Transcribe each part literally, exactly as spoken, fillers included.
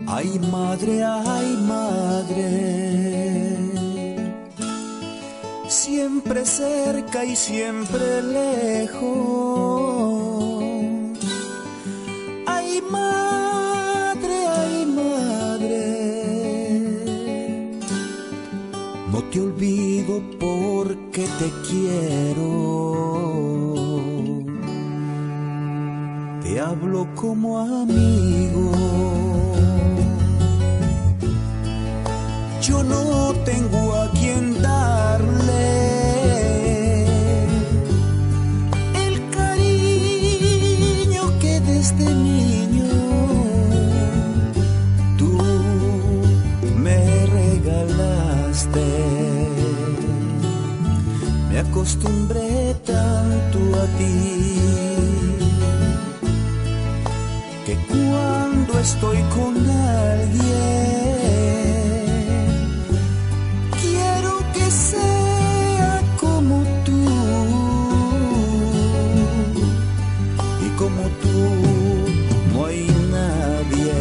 Ay madre, ay madre, siempre cerca y siempre lejos. Ay madre, ay madre, no te olvido porque te quiero. Te hablo como amigo. Yo no tengo a quien darle el cariño que desde niño tú me regalaste. Me acostumbré tanto a ti que cuando estoy con alguien sea como tú, y como tú no hay nadie.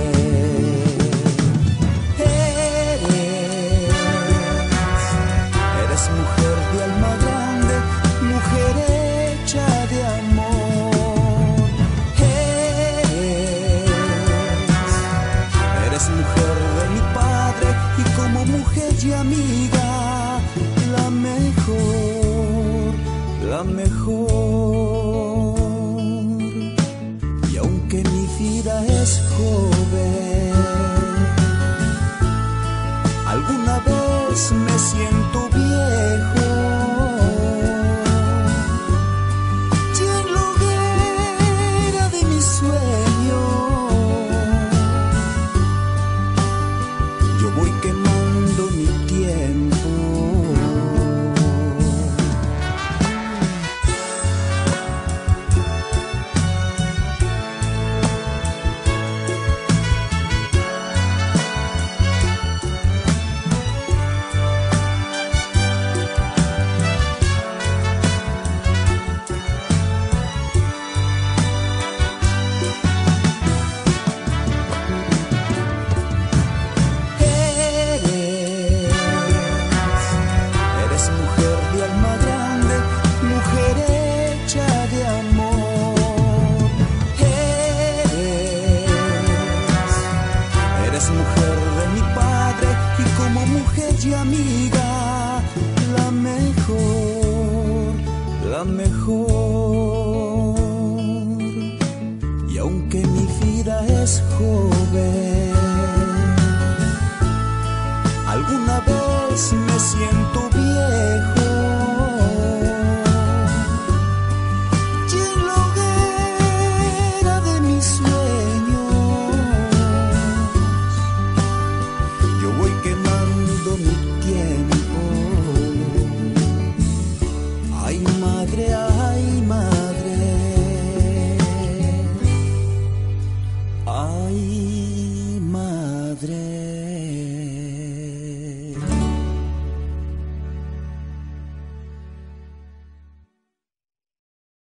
Eres, eres mujer de alma grande, mujer hecha de amor. Eres, eres mujer de mi padre y como mujer y amiga, la mejor, la mejor. Y aunque mi vida es joven, alguna vez me siento viejo. Y en la hoguera de mis sueños yo voy quemando mi tiempo. Mujer de mi padre y como mujer y amiga, la mejor, la mejor.